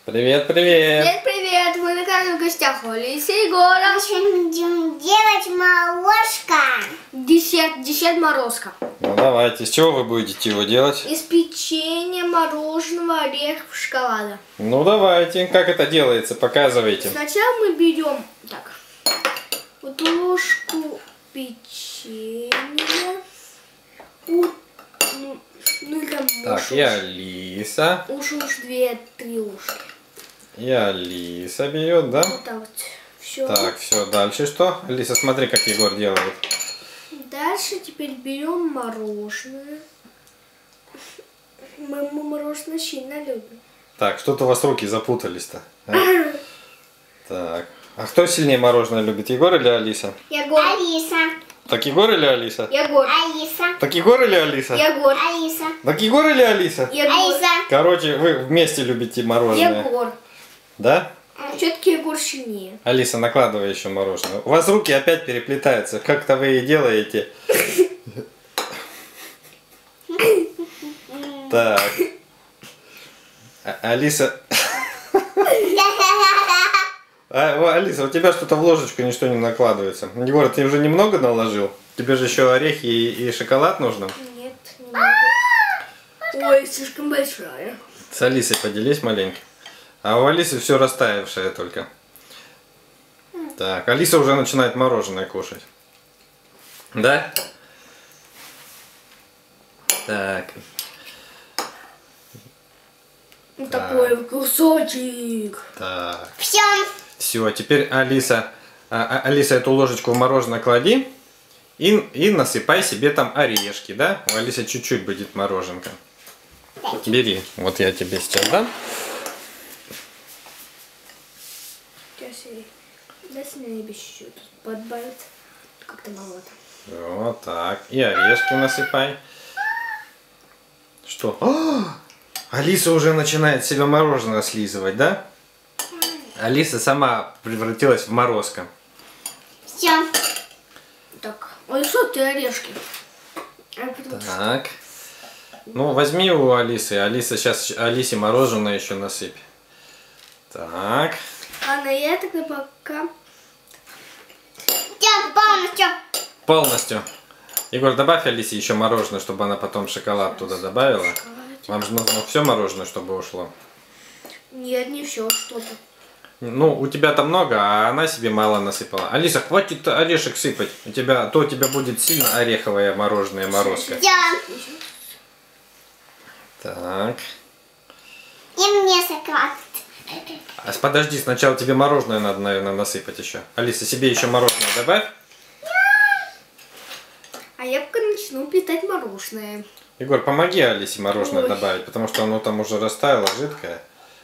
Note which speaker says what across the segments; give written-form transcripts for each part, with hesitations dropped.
Speaker 1: Привет, привет!
Speaker 2: Привет, привет! Мы на канале в гостях у Алисы и Егора.
Speaker 3: Мы будем делать морожка.
Speaker 2: Десерт морозка.
Speaker 1: Ну давайте, с чего вы будете его делать?
Speaker 2: Из печенья, мороженого, орехов, шоколада.
Speaker 1: Ну давайте, как это делается, показывайте.
Speaker 2: Сначала мы берем так вот ложку печенья.
Speaker 1: Так, и Алиса.
Speaker 2: Уж 2-3 ложки.
Speaker 1: И Алиса берет, да?
Speaker 2: Вот так вот. Все.
Speaker 1: Так, все, дальше что? Алиса, смотри, как Егор делает.
Speaker 2: Дальше теперь берем мороженое. Мы мороженое сильно любим.
Speaker 1: Так, что-то у вас руки запутались-то. Так, а кто сильнее мороженое любит, Егор или Алиса?
Speaker 2: Егор.
Speaker 3: Алиса.
Speaker 1: Так Егор или Алиса?
Speaker 2: Егор.
Speaker 3: Алиса.
Speaker 1: Так Егор или Алиса?
Speaker 2: Егор.
Speaker 3: Алиса.
Speaker 1: Так Егор или Алиса?
Speaker 2: Егор.
Speaker 3: Алиса.
Speaker 1: Короче, вы вместе любите мороженое.
Speaker 2: Егор.
Speaker 1: Да?
Speaker 2: Все-таки Егор сильнее.
Speaker 1: Алиса, накладывай еще мороженое. У вас руки опять переплетаются. Как-то вы и делаете. Так. Алиса. Алиса, у тебя что-то в ложечку ничто не накладывается. Егор, ты уже немного наложил? Тебе же еще орехи и шоколад нужно?
Speaker 2: Нет, не надо. Ой, слишком большая.
Speaker 1: С Алисой поделись маленько. А у Алисы все растаявшее только. Так, Алиса уже начинает мороженое кушать. Да? Так.
Speaker 2: Вот такой кусочек.
Speaker 1: Так.
Speaker 3: Все.
Speaker 1: Все, теперь Алиса, Алиса эту ложечку в мороженое клади и насыпай себе там орешки, да? У Алисы чуть-чуть будет мороженка. Бери, вот я тебе сейчас дам.
Speaker 2: Сейчас я еще чуть-чуть подбавить. Как-то маловато.
Speaker 1: Вот так. И орешки насыпай. Что? Алиса уже начинает себе мороженое слизывать, да? Алиса сама превратилась в морозко.
Speaker 3: Все.
Speaker 2: Так, ой, что ты орешки?
Speaker 1: Так. Ну, возьми у Алисы. Алиса сейчас Алисе мороженое еще насыпь. Так.
Speaker 2: Ладно, я тогда пока...
Speaker 3: Все, полностью.
Speaker 1: Полностью. Егор, добавь Алисе еще мороженое, чтобы она потом шоколад туда добавила. Вам же нужно все мороженое, чтобы ушло.
Speaker 2: Нет, не все, что-то.
Speaker 1: Ну, у тебя там много, а она себе мало насыпала. Алиса, хватит орешек сыпать. У тебя будет сильно ореховое мороженое морозко.
Speaker 3: Все.
Speaker 1: Так.
Speaker 3: И мне шоколад.
Speaker 1: А подожди, сначала тебе мороженое надо, наверное, насыпать еще. Алиса, себе еще мороженое добавь.
Speaker 2: А я пока начну питать мороженое.
Speaker 1: Егор, помоги Алисе мороженое
Speaker 2: Ой.
Speaker 1: добавить, потому что оно там уже растаяло, жидкое.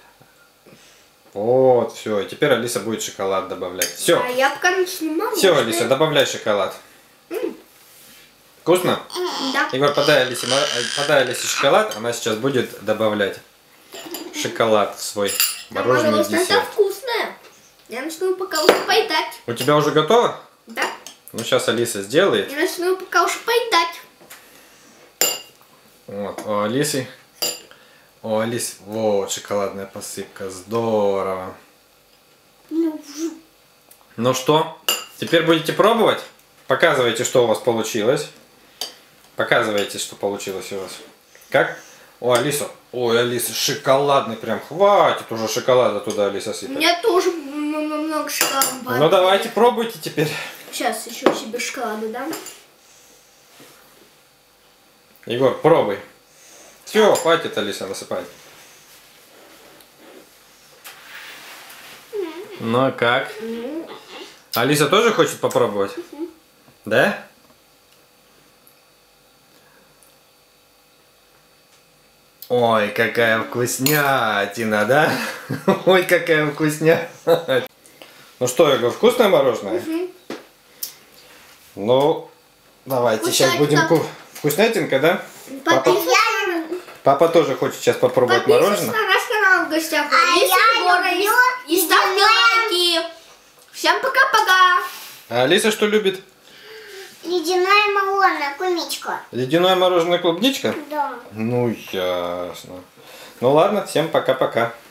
Speaker 1: Вот, все. И теперь Алиса будет шоколад добавлять. Все.
Speaker 2: А я пока начну мороженое.
Speaker 1: Все, Алиса, добавляй шоколад. Вкусно?
Speaker 2: Да.
Speaker 1: Егор, подай Алисе шоколад, она сейчас будет добавлять шоколад в свой мороженый
Speaker 2: Мороженое это
Speaker 1: десерт.
Speaker 2: вкусное. Я начну пока уже поедать.
Speaker 1: У тебя уже готово?
Speaker 2: Да.
Speaker 1: Ну, сейчас Алиса сделает.
Speaker 2: Я начну пока уже поедать.
Speaker 1: Вот, у Алисы, вот шоколадная посыпка, здорово. Ну что, теперь будете пробовать? Показывайте, что у вас получилось. Показывайте, что получилось у вас. Как? Алиса, ой, Алиса, шоколадный прям, хватит уже шоколада туда, Алиса,
Speaker 2: У
Speaker 1: сыпать.
Speaker 2: меня тоже много шоколада.
Speaker 1: Ну давайте, пробуйте теперь.
Speaker 2: Сейчас еще себе шоколада дам.
Speaker 1: Егор, пробуй. Все, хватит, Алиса, насыпать. Ну как? Алиса тоже хочет попробовать? Да? Ой, какая вкуснятина, да? Ой, какая вкуснятина. Ну что, Егор, вкусное мороженое? Ну, давайте сейчас будем... Вкуснятинка, да? Папа тоже хочет сейчас попробовать
Speaker 2: Подписывайтесь
Speaker 1: мороженое.
Speaker 2: на наш канал в гостях у Алисы
Speaker 3: я
Speaker 2: Егора
Speaker 3: люблю
Speaker 2: и ставьте лайки. Всем пока-пока.
Speaker 1: А Алиса что любит?
Speaker 3: Ледяное мороженое, кумичка.
Speaker 1: Ледяное мороженое клубничка?
Speaker 3: Да.
Speaker 1: Ну, ясно. Ну ладно, всем пока-пока.